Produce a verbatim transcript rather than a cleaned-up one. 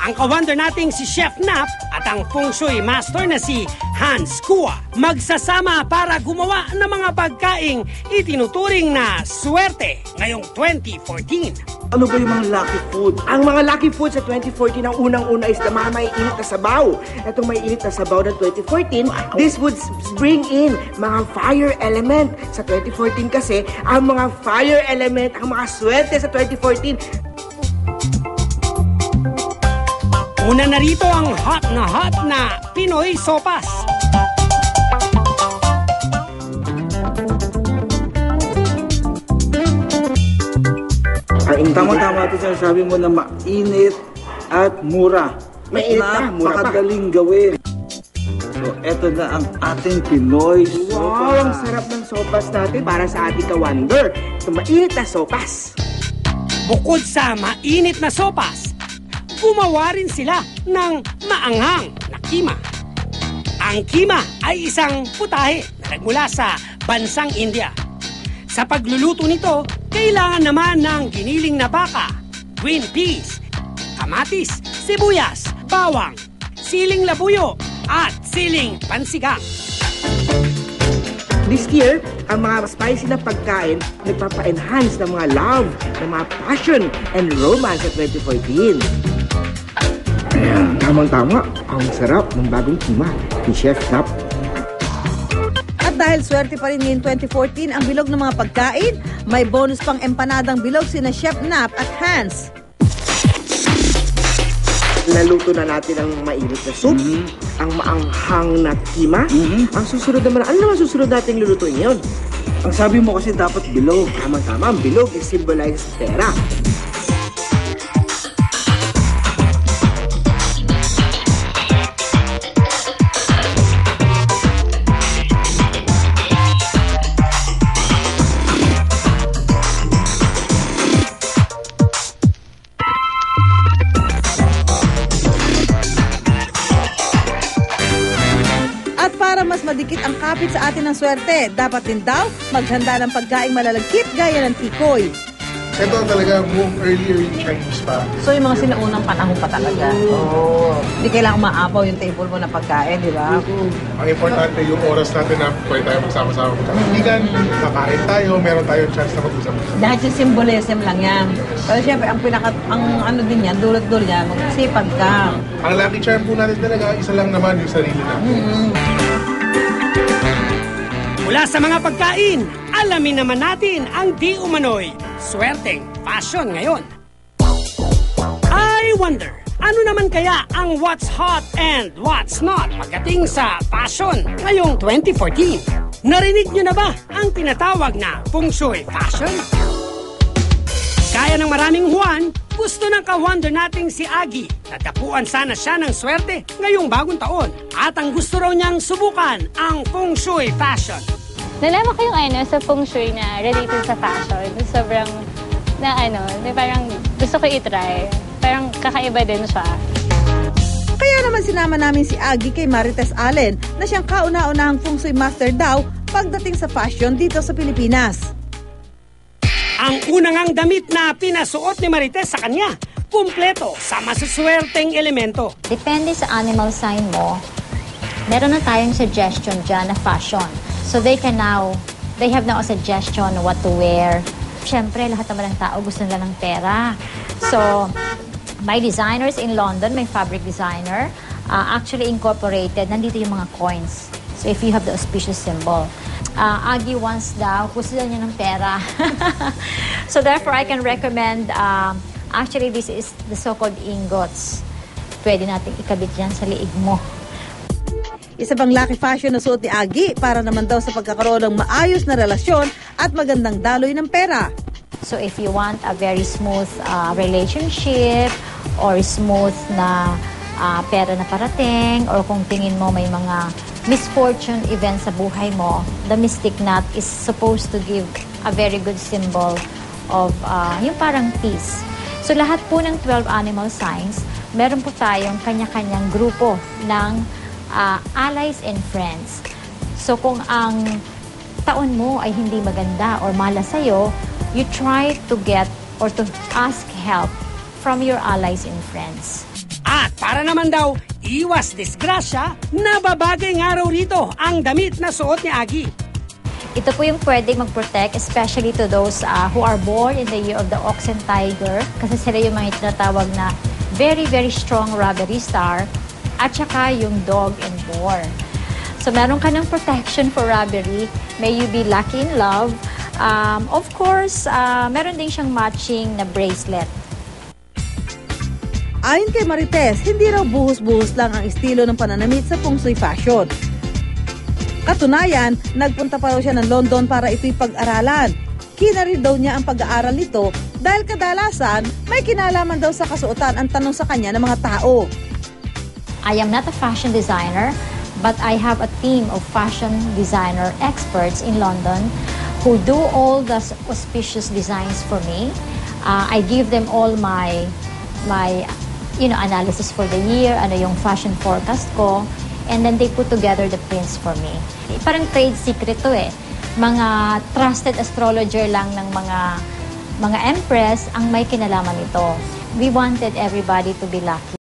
ang ka-wonder nating si Chef Nap at ang feng shui master na si Hans Kua magsasama para gumawa ng mga pagkaing itinuturing na swerte ngayong twenty fourteen. Ano ba yung mga lucky food? Ang mga lucky food sa twenty fourteen, ang unang-una is the mga may init na sabaw. Itong may init na sabaw ng twenty fourteen, wow. This would bring in mga fire element. Sa twenty fourteen kasi, ang mga fire element, ang mga swerte sa twenty fourteen. Una na rito ang hot na hot na Pinoy sopas. Tama-tama ito sinasabi mo na mainit at mura. Mainit na, mura pa. Napakadaling gawin. So, eto na ang ating Pinoy sopas. Wow, ang sarap ng sopas natin para sa ating ka-wonder. Ito mainit na sopas. Bukod sa mainit na sopas, gumawa rin sila ng maanghang na kima. Ang kima ay isang putahe na nagmula sa bansang India. Sa pagluluto nito, kailangan naman ng giniling na baka, green peas, kamatis, sibuyas, bawang, siling labuyo, at siling pansigang. This year, ang mga spicy na pagkain nagpapa-enhance ng mga love, ng mga passion and romance sa twenty fourteen. Ayan, tamang-tama. Ang sarap ng bagong kima ni Chef Nap. At dahil swerte pa rin ngayon twenty fourteen ang bilog ng mga pagkain, may bonus pang empanadang bilog sina Chef Nap at Hans. Naluto na natin ang mainit na soup, mm-hmm. ang maanghang na kima. Mm-hmm. Ang susunod naman, ano naman susunod natin lulutuin yun? Ang sabi mo kasi dapat bilog. Tama-tama, ang bilog is symbolize pera. Para mas madikit ang kapit sa atin ng swerte, dapat din daw maghanda ng pagkaing malalagkit gaya ng tikoy. Ito talaga move earlier in Chinese pa. So yung mga sinaunang panahon pa talaga? Oo. Oh. Hindi kailangan maapaw yung table mo na pagkain, di ba? Ang importante yung oras natin na pwede tayo magsama-sama magkakaibigan, kakain tayo, meron tayong chance na mag-usap. Dahil yung symbolism lang yan. Pero syempre, ang pinaka, ang ano din yan, dulot-dulot yan, magsipag ka. Ang lucky charm po natin talaga, isa lang naman yung sarili natin. Mm-hmm. Mula sa mga pagkain, alamin naman natin ang di umano'y swerteng fashion ngayon. I wonder, ano naman kaya ang what's hot and what's not pagdating sa fashion ngayong twenty fourteen? Narinig nyo na ba ang tinatawag na feng shui fashion? Kaya ng maraming Juan, gusto ng ka-wonder nating si Agi. Natapuan sana siya ng swerte ngayong bagong taon. At ang gusto raw niyang subukan ang feng shui fashion. Nalaman ko yung ano, sa feng shui na related sa fashion. Sobrang, na ano, na parang gusto ko i-try. Parang kakaiba din siya. Kaya naman sinama namin si Agi kay Marites Allen na siyang kauna-unahang feng shui master daw pagdating sa fashion dito sa Pilipinas. Ang unang ang damit na pinasuot ni Marites sa kanya, kumpleto sa masuswerteng elemento. Depende sa animal sign mo, meron na tayong suggestion dyan na fashion. So they can now, they have now a suggestion on what to wear. Siyempre, lahat naman ng tao gusto nila ng pera. So, may designers in London, may fabric designer, uh, actually incorporated, nandito yung mga coins. So if you have the auspicious symbol. Uh, Agi wants daw, gusto niya ng pera. So therefore, I can recommend, uh, actually this is the so-called ingots. Pwede natin ikabit yan sa liig mo. Isa pang lucky fashion na suot ni Agi para naman daw sa pagkakaroon ng maayos na relasyon at magandang daloy ng pera. So if you want a very smooth uh, relationship or smooth na uh, pera na parating, or kung tingin mo may mga misfortune event sa buhay mo, the mystic knot is supposed to give a very good symbol of uh, yung parang peace. So lahat po ng twelve animal signs, meron po tayong kanya-kanyang grupo ng Uh, allies and friends. So kung ang taon mo ay hindi maganda or malas sa'yo, you try to get or to ask help from your allies and friends. At para naman daw iwas disgrasya, nababagay nga raw rito ang damit na suot ni Agi. Ito po yung pwedeng mag-protect, especially to those uh, who are born in the year of the ox and tiger, kasi sila yung mga tinatawag na very, very strong robbery star, at saka yung dog and boar. So meron ka ng protection for robbery. May you be lucky in love. Um, of course, uh, meron din siyang matching na bracelet. Ayon kay Marites, hindi raw buhos-buhos lang ang estilo ng pananamit sa feng shui fashion. Katunayan, nagpunta pa raw siya ng London para ito'y pag-aralan. Kinarid daw niya ang pag-aaral nito dahil kadalasan may kinalaman daw sa kasuotan ang tanong sa kanya ng mga tao. I am not a fashion designer, but I have a team of fashion designer experts in London who do all the auspicious designs for me. Uh, I give them all my my you know analysis for the year, ano yung fashion forecast ko, and then they put together the prints for me. Parang trade secret to eh. Mga trusted astrologer lang ng mga mga empress ang may kinalaman nito. We wanted everybody to be lucky.